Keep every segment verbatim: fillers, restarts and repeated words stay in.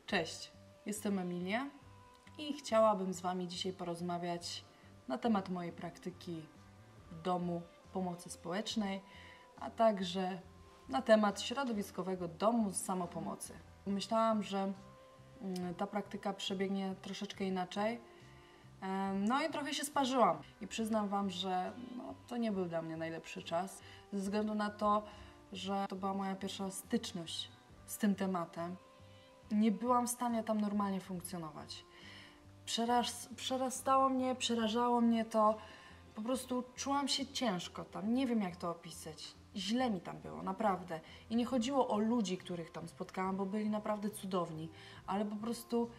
Cześć, jestem Emilia i chciałabym z Wami dzisiaj porozmawiać na temat mojej praktyki w domu pomocy społecznej, a także na temat środowiskowego domu samopomocy. Myślałam, że ta praktyka przebiegnie troszeczkę inaczej, no i trochę się sparzyłam i przyznam Wam, że no, to nie był dla mnie najlepszy czas, ze względu na to, że to była moja pierwsza styczność z tym tematem. Nie byłam w stanie tam normalnie funkcjonować. Przeraz, przerastało mnie, przerażało mnie to. Po prostu czułam się ciężko tam. Nie wiem, jak to opisać. Źle mi tam było, naprawdę. I nie chodziło o ludzi, których tam spotkałam, bo byli naprawdę cudowni. Ale po prostu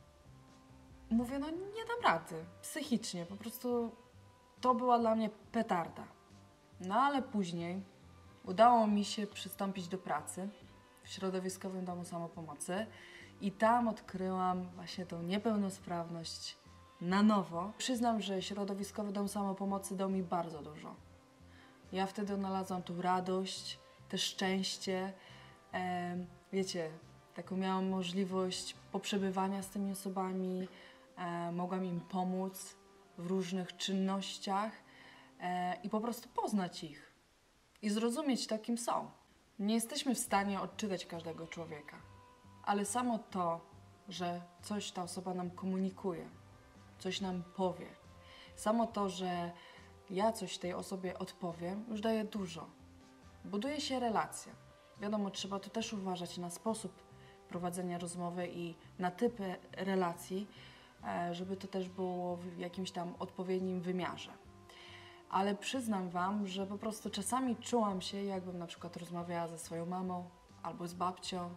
mówię, no nie dam rady. Psychicznie. Po prostu to była dla mnie petarda. No ale później udało mi się przystąpić do pracy w środowiskowym domu samopomocy i tam odkryłam właśnie tą niepełnosprawność na nowo. Przyznam, że środowiskowy dom samopomocy dał mi bardzo dużo. Ja wtedy odnalazłam tu radość, też szczęście. E, wiecie, taką miałam możliwość poprzebywania z tymi osobami, e, mogłam im pomóc w różnych czynnościach e, i po prostu poznać ich i zrozumieć to, kim są. Nie jesteśmy w stanie odczytać każdego człowieka, ale samo to, że coś ta osoba nam komunikuje, coś nam powie, samo to, że ja coś tej osobie odpowiem, już daje dużo. Buduje się relacja. Wiadomo, trzeba tu też uważać na sposób prowadzenia rozmowy i na typy relacji, żeby to też było w jakimś tam odpowiednim wymiarze. Ale przyznam Wam, że po prostu czasami czułam się, jakbym na przykład rozmawiała ze swoją mamą albo z babcią.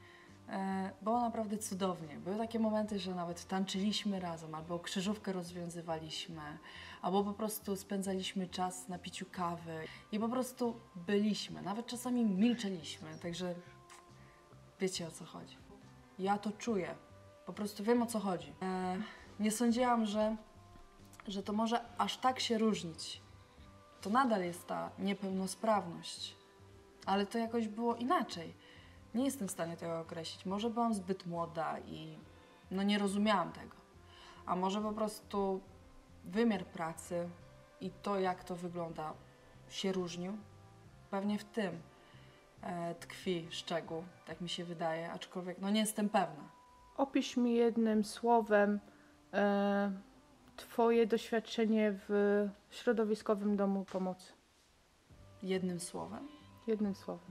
E, było naprawdę cudownie. Były takie momenty, że nawet tańczyliśmy razem, albo krzyżówkę rozwiązywaliśmy, albo po prostu spędzaliśmy czas na piciu kawy i po prostu byliśmy. Nawet czasami milczeliśmy, także wiecie, o co chodzi. Ja to czuję. Po prostu wiem, o co chodzi. E, nie sądziłam, że, że to może aż tak się różnić. To nadal jest ta niepełnosprawność, ale to jakoś było inaczej. Nie jestem w stanie tego określić. Może byłam zbyt młoda i no nie rozumiałam tego. A może po prostu wymiar pracy i to, jak to wygląda, się różnił. Pewnie w tym e, tkwi szczegół, tak mi się wydaje, aczkolwiek no nie jestem pewna. Opisz mi jednym słowem e, Twoje doświadczenie w środowiskowym domu pomocy. Jednym słowem? Jednym słowem.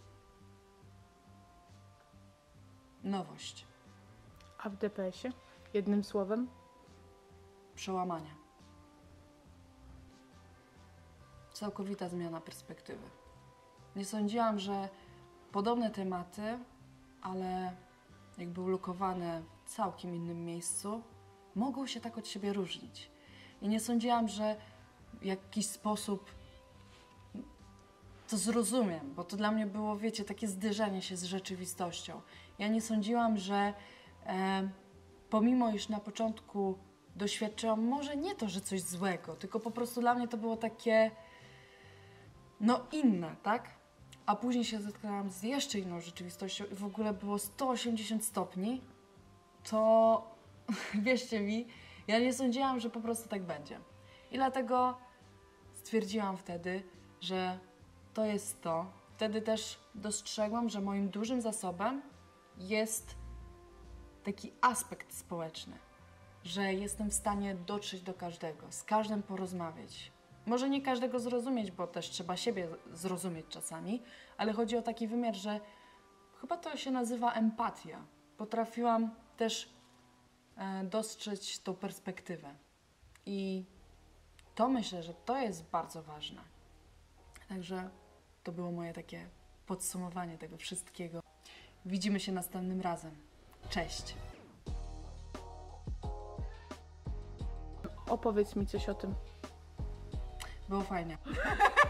Nowość. A w D P S-ie? Jednym słowem? Przełamanie. Całkowita zmiana perspektywy. Nie sądziłam, że podobne tematy, ale jakby ulokowane w całkiem innym miejscu, mogą się tak od siebie różnić. I nie sądziłam, że w jakiś sposób to zrozumiem, bo to dla mnie było, wiecie, takie zderzenie się z rzeczywistością. Ja nie sądziłam, że e, pomimo iż na początku doświadczyłam może nie to, że coś złego, tylko po prostu dla mnie to było takie no inne, tak? A później się zetknęłam z jeszcze inną rzeczywistością i w ogóle było sto osiemdziesiąt stopni, to wierzcie mi, ja nie sądziłam, że po prostu tak będzie. I dlatego stwierdziłam wtedy, że to jest to. Wtedy też dostrzegłam, że moim dużym zasobem jest taki aspekt społeczny, że jestem w stanie dotrzeć do każdego, z każdym porozmawiać. Może nie każdego zrozumieć, bo też trzeba siebie zrozumieć czasami, ale chodzi o taki wymiar, że chyba to się nazywa empatia. Potrafiłam też e, dostrzec tą perspektywę. I to myślę, że to jest bardzo ważne. Także to było moje takie podsumowanie tego wszystkiego. Widzimy się następnym razem. Cześć! Opowiedz mi coś o tym. Było fajnie.